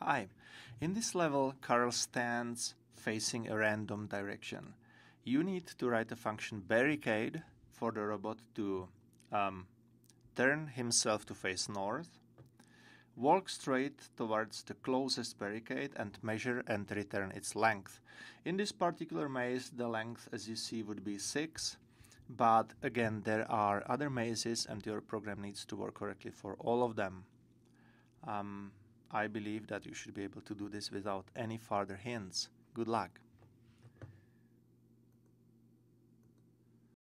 Hi. In this level, Karel stands facing a random direction. You need to write a function Barricade for the robot to turn himself to face north, walk straight towards the closest barricade and measure and return its length. In this particular maze, the length, as you see, would be 6. But again, there are other mazes and your program needs to work correctly for all of them. I believe that you should be able to do this without any further hints. Good luck.